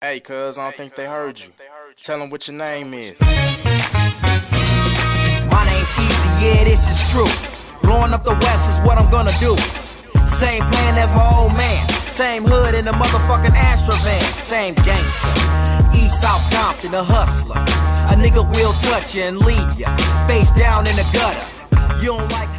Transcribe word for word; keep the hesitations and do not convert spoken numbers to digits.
Hey, cuz, I don't think they heard you. Tell them what your name is. My name's Easy, yeah, this is true. Blowing up the West is what I'm gonna do. Same plan as my old man. Same hood in the motherfucking Astra van. Same gangster. East South Compton, a hustler. A nigga will touch you and leave ya face down in the gutter. You don't like